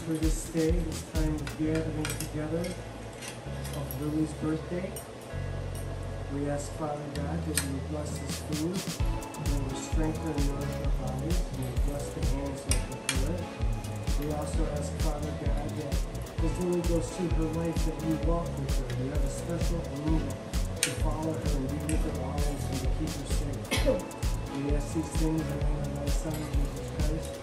for this day, this time of gathering together of Lily's birthday. We ask Father God that you would bless this food, and you would strengthen and nourish our bodies, and you would bless the hands that prepare it. We also ask Father God that as Lily goes through her life, that you walk with her, you have a special angel to follow her and be with her always and to keep her safe. We ask these things in the name of thy Son, Jesus Christ.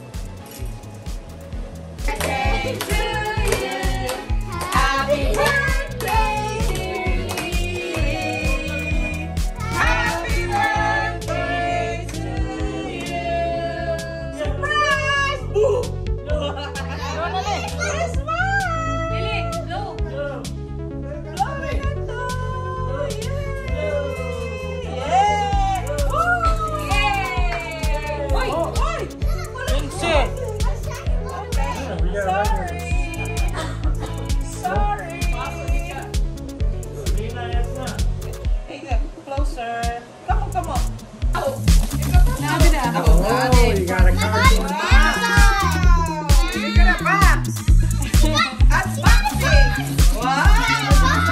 Birthday to you. Happy birthday, dear Lily. Happy birthday to you. Surprise! Boom! Surprise! Lily, go! Go! Oh, you got a card. Wow! Look at a box! Unboxing! Wow!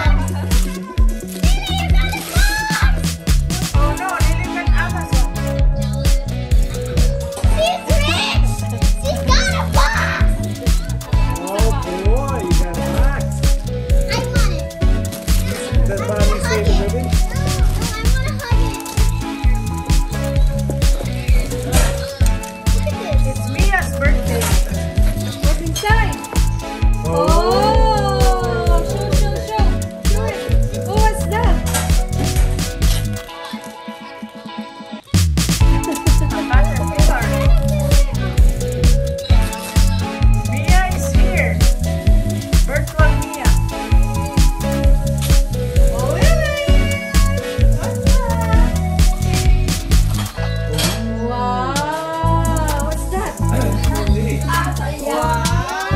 Oh no, Lily got Amazon. She's rich! She's got a box! Oh boy, you got a box. I want it. Does Bobby say the ribbon? It's Mia's birthday. What's inside? Oh, show it. Oh, what's that? A caterpillar. Mia is here. Virtual Mia. Oh, Lily! What's that? Wow, what's that? Wow!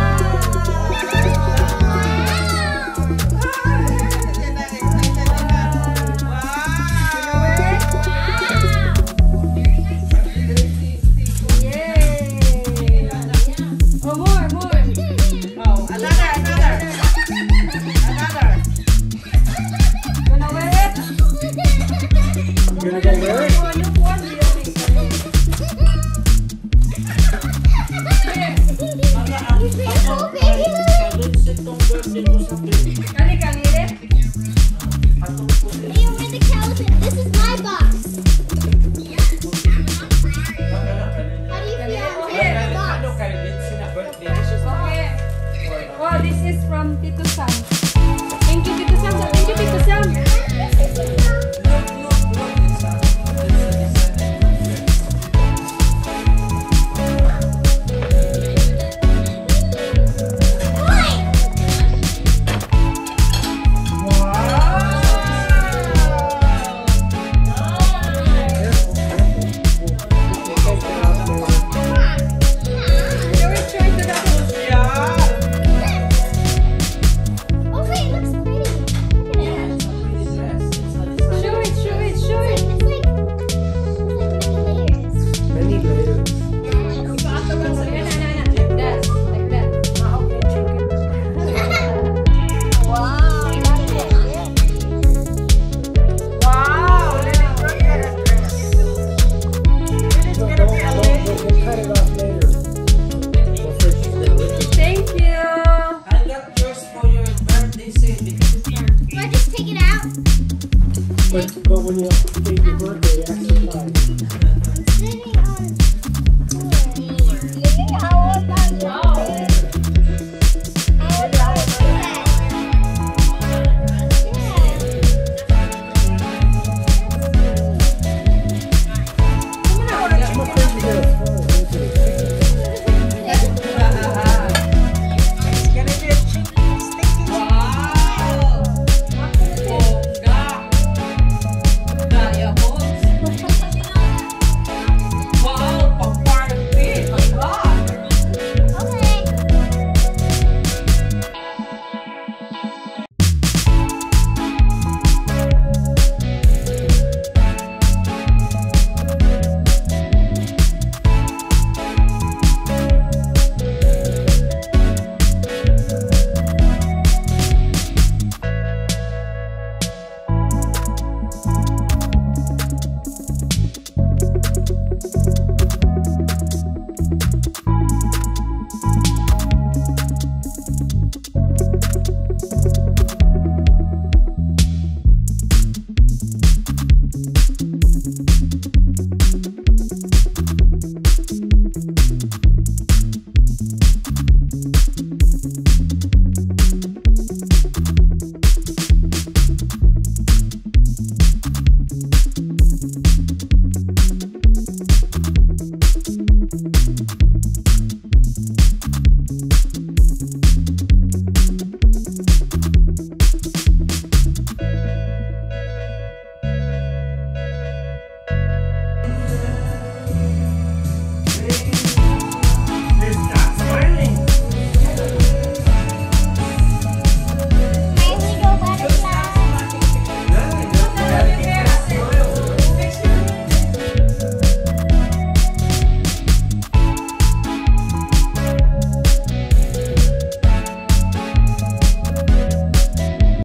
Yay! Oh, more. Oh, another. Gonna wear it? You gonna go wear it? Oh, new one, really. Oh, baby! Kali, Lily. Hey, where's the skeleton? This is my box. How do you feel? Here. Box. Okay. Oh, this is from Tito Sam. Thank you, Tito Sam. Thank you, Tito Sam. Bye.